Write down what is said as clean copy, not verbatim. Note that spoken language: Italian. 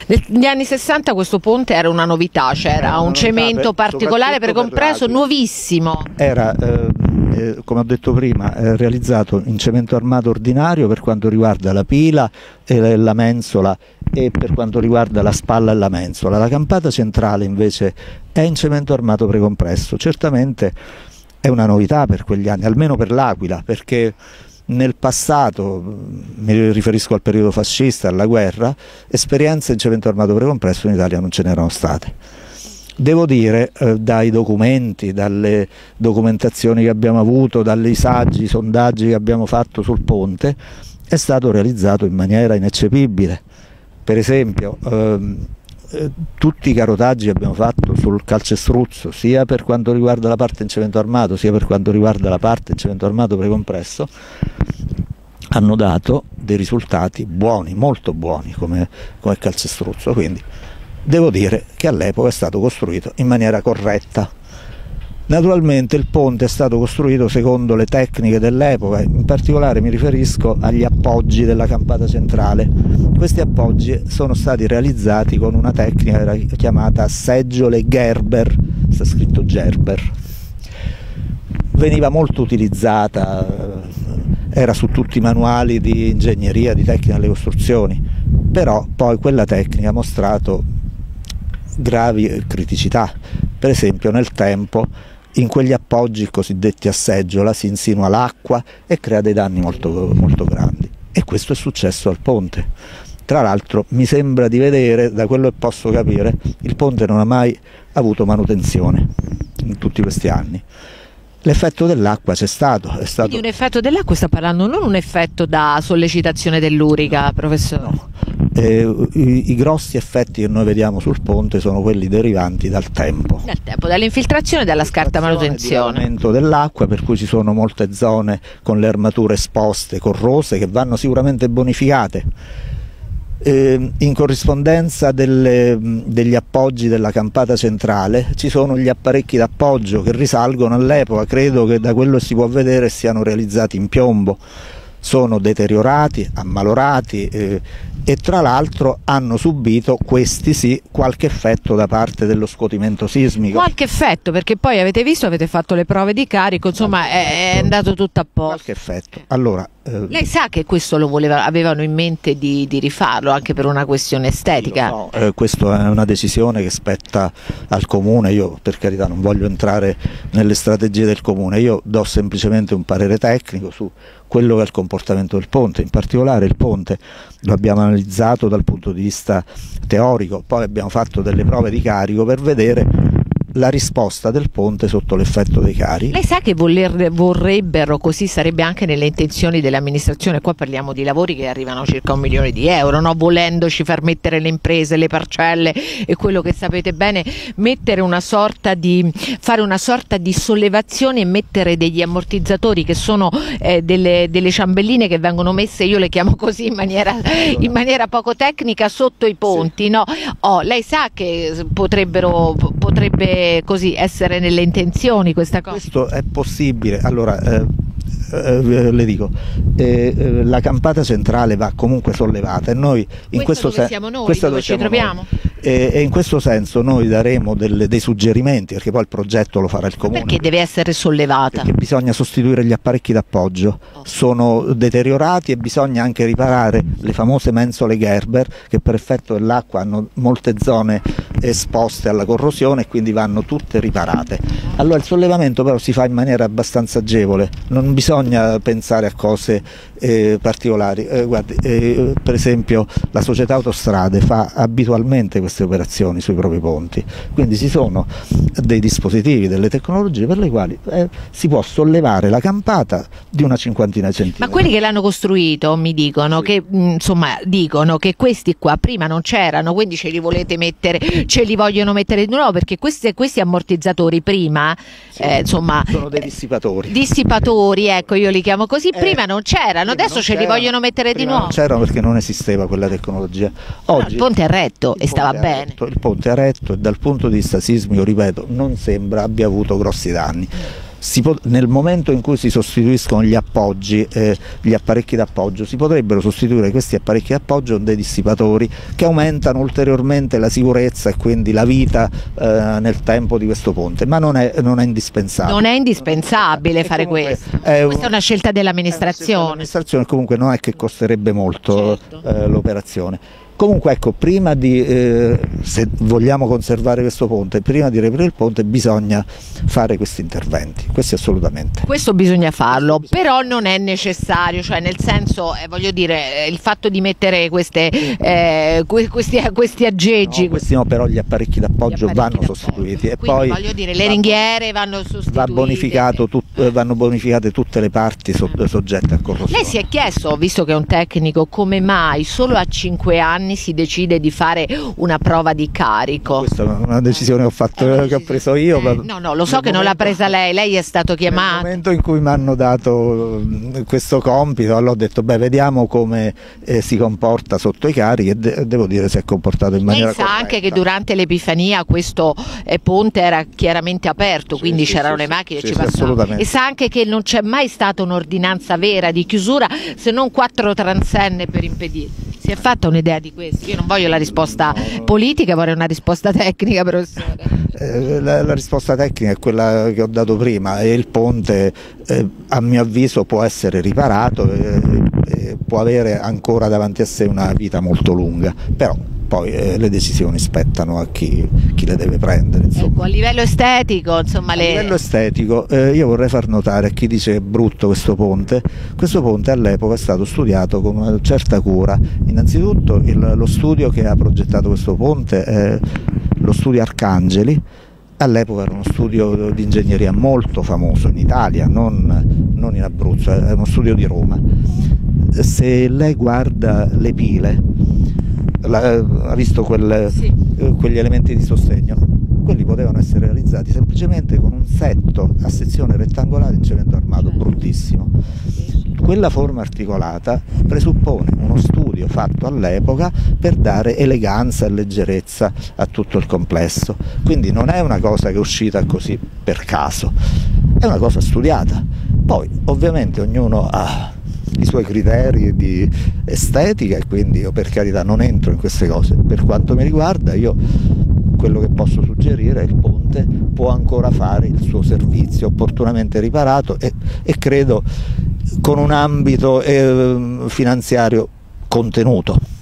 Negli anni 60 questo ponte era una novità, c'era un cemento particolare precompresso, nuovissimo. Era, come ho detto prima, realizzato in cemento armato ordinario per quanto riguarda la pila e la mensola e per quanto riguarda la spalla e la mensola. La campata centrale invece è in cemento armato precompresso. Certamente è una novità per quegli anni, almeno per l'Aquila, perché nel passato, mi riferisco al periodo fascista, alla guerra, esperienze in cemento armato precompresso in Italia non ce n'erano state. Devo dire, dai documenti, dalle documentazioni che abbiamo avuto, dai saggi, sondaggi che abbiamo fatto sul ponte, è stato realizzato in maniera ineccepibile. Per esempio, tutti i carotaggi che abbiamo fatto sul calcestruzzo, sia per quanto riguarda la parte in cemento armato, sia per quanto riguarda la parte in cemento armato precompresso, hanno dato dei risultati buoni, molto buoni come calcestruzzo, quindi devo dire che all'epoca è stato costruito in maniera corretta. Naturalmente il ponte è stato costruito secondo le tecniche dell'epoca, in particolare mi riferisco agli appoggi della campata centrale. Questi appoggi sono stati realizzati con una tecnica chiamata seggiole Gerber, sta scritto Gerber. Veniva molto utilizzata, era su tutti i manuali di ingegneria, di tecnica delle costruzioni, però poi quella tecnica ha mostrato gravi criticità. Per esempio nel tempo in quegli appoggi cosiddetti a seggiola si insinua l'acqua e crea dei danni molto, molto grandi, e questo è successo al ponte. Tra l'altro mi sembra di vedere, da quello che posso capire, il ponte non ha mai avuto manutenzione in tutti questi anni. L'effetto dell'acqua c'è stato, è stato... Quindi un effetto dell'acqua sta parlando, non un effetto da sollecitazione dell'urica, professore? No. I grossi effetti che noi vediamo sul ponte sono quelli derivanti dal tempo. Dal tempo, dall'infiltrazione e dalla scarsa manutenzione. Dall'aumento dell'acqua, per cui ci sono molte zone con le armature esposte, corrose, che vanno sicuramente bonificate. In corrispondenza degli appoggi della campata centrale ci sono gli apparecchi d'appoggio che risalgono all'epoca, credo che da quello si può vedere siano realizzati in piombo, sono deteriorati, ammalorati e tra l'altro hanno subito, questi sì, qualche effetto da parte dello scuotimento sismico. Qualche effetto, perché poi avete visto, avete fatto le prove di carico, insomma è andato tutto a posto. Qualche effetto. Allora, lei sa che questo avevano in mente di rifarlo anche per una questione estetica? No, questa è una decisione che spetta al Comune. Io per carità non voglio entrare nelle strategie del Comune, io do semplicemente un parere tecnico su quello che è il comportamento del ponte. In particolare il ponte lo abbiamo analizzato dal punto di vista teorico, poi abbiamo fatto delle prove di carico per vedere la risposta del ponte sotto l'effetto dei carichi. Lei sa che vorrebbero, così sarebbe anche nelle intenzioni dell'amministrazione, qua parliamo di lavori che arrivano a circa 1 milione di euro, no? Volendoci far mettere le imprese, le parcelle e quello che sapete bene, fare una sorta di sollevazione e mettere degli ammortizzatori che sono delle ciambelline che vengono messe, io le chiamo così in maniera poco tecnica, sotto i ponti, sì. No? Lei sa che potrebbe così essere nelle intenzioni questa cosa? Questo è possibile. Allora le dico, la campata centrale va comunque sollevata e noi in questo senso siamo noi, dove ci troviamo? E in questo senso noi daremo dei suggerimenti, perché poi il progetto lo farà il Comune. Perché deve essere sollevata? Perché bisogna sostituire gli apparecchi d'appoggio, sono deteriorati, e bisogna anche riparare le famose mensole Gerber, che per effetto dell'acqua hanno molte zone esposte alla corrosione e quindi vanno tutte riparate. Allora il sollevamento però si fa in maniera abbastanza agevole, non bisogna pensare a cose particolari. Guardi, per esempio la società Autostrade fa abitualmente queste operazioni sui propri ponti, quindi ci sono dei dispositivi, delle tecnologie per le quali si può sollevare la campata di una cinquantina di centimetri. Ma quelli che l'hanno costruito mi dicono, sì, che insomma dicono che questi qua prima non c'erano, quindi ce li vogliono mettere di nuovo, perché questi ammortizzatori prima, sì, insomma, sono dei dissipatori. Dissipatori, ecco, io li chiamo così, prima non c'erano, adesso ce li vogliono mettere di nuovo. Non c'erano perché non esisteva quella tecnologia. Oggi il ponte è retto e stava bene. Il ponte è retto e dal punto di vista sismico, ripeto, non sembra abbia avuto grossi danni. nel momento in cui si sostituiscono gli appoggi, gli apparecchi d'appoggio, si potrebbero sostituire questi apparecchi d'appoggio con dei dissipatori che aumentano ulteriormente la sicurezza e quindi la vita nel tempo di questo ponte, ma non è indispensabile. Non è indispensabile fare questo. Questa è una scelta dell'amministrazione. L'amministrazione comunque non è che costerebbe molto, certo, l'operazione. Comunque ecco, prima di, se vogliamo conservare questo ponte, prima di riaprire il ponte bisogna fare questi interventi, questi assolutamente. Questo bisogna farlo, però non è necessario, cioè nel senso, voglio dire, il fatto di mettere questi aggeggi. No, questi no, però gli apparecchi d'appoggio vanno sostituiti. E poi voglio dire, le ringhiere vanno sostituite. Vanno bonificate tutte le parti soggette a corrosione. Lei si è chiesto, visto che è un tecnico, come mai solo a 5 anni si decide di fare una prova di carico? Questa è una decisione che ho preso io. No, lo so che non l'ha presa lei è stato chiamato. Nel momento in cui mi hanno dato questo compito, allora ho detto beh, vediamo come si comporta sotto i carichi, e devo dire si è comportato in maniera corretta. Lei sa anche che durante l'Epifania questo ponte era chiaramente aperto, quindi c'erano le macchine, ci passavano. E sa anche che non c'è mai stata un'ordinanza vera di chiusura, se non 4 transenne per impedire. Si è fatta un'idea di questo? Io non voglio la risposta politica, vorrei una risposta tecnica, professore. La risposta tecnica è quella che ho dato prima, e il ponte a mio avviso può essere riparato e può avere ancora davanti a sé una vita molto lunga, però poi le decisioni spettano a chi le deve prendere. Ecco, a livello estetico, insomma, a livello estetico io vorrei far notare a chi dice che è brutto questo ponte all'epoca è stato studiato con una certa cura. Innanzitutto lo studio che ha progettato questo ponte è lo studio Arcangeli. All'epoca era uno studio di ingegneria molto famoso in Italia, non in Abruzzo, è uno studio di Roma. Se lei guarda le pile, ha visto quegli elementi di sostegno, quelli potevano essere realizzati semplicemente con un setto a sezione rettangolare in cemento armato, bruttissimo. Quella forma articolata presuppone uno studio fatto all'epoca per dare eleganza e leggerezza a tutto il complesso, quindi non è una cosa che è uscita così per caso, è una cosa studiata. Poi ovviamente ognuno ha i suoi criteri di estetica e quindi io per carità non entro in queste cose. Per quanto mi riguarda, io quello che posso suggerire è il ponte può ancora fare il suo servizio opportunamente riparato e credo con un ambito finanziario contenuto.